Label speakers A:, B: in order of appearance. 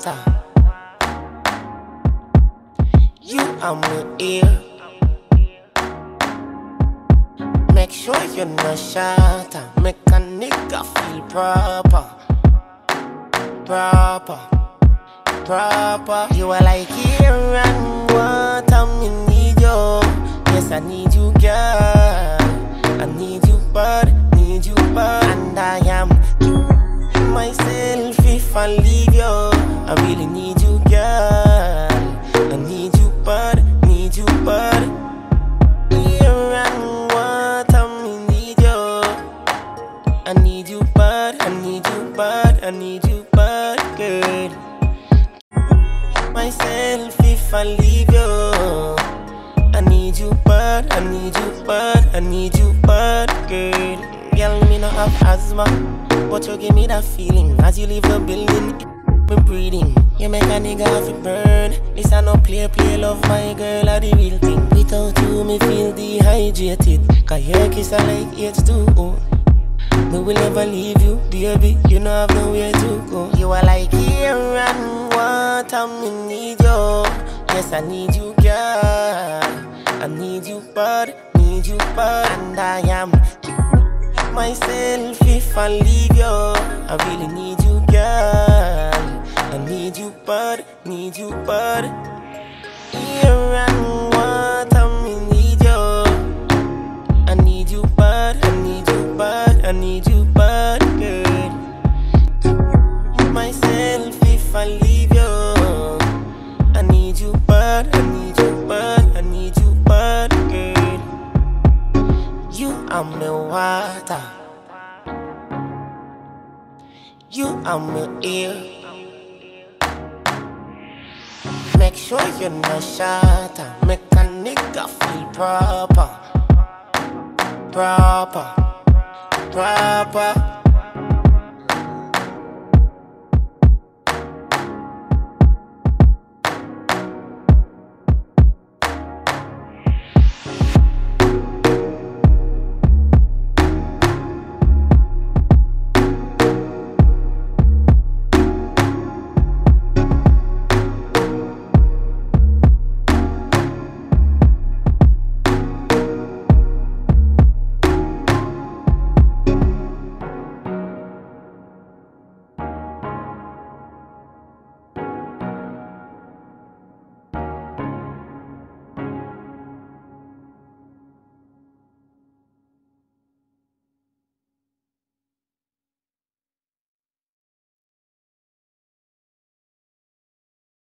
A: water. You are my ear. Make sure you're not shatter. Make a nigga feel proper. Proper. Proper. You are like air and water. Me need you. Yes, I need you, girl. I need you, bud. Need you, bud. And I am myself if I leave you. I really need you, girl. I need you, bud. Need you, bud. Air and water, me need you. I need you, bud. I need you, bud. I need you, bud, girl. Myself if I leave you. I need you, bud. I need you, bud. I need you, bud, girl. Girl, me no have asthma, but you give me that feeling as you leave the building. Me breathing, you make a nigga have to burn. This a no play love, my girl, are the real thing. Without you, me feel dehydrated. Cause your kiss are like H2O. Me will never leave you, baby. You know I've nowhere to go. You are like air and water, me need you. Yes, I need you, girl. I need you, bud. Need you, bud. And I am myself if I leave you. I really need you, girl. I need you, bud. Need you, bud. Air and water, me need you. I need you, bud. I need you, bud. I need you, bud, girl. Myself if I leave you. I need you, bud. I need you, bud. I need you, bud, girl. You are my water. You are my ear. Make sure you're not shatter. Make a nigga feel proper. Proper. Proper.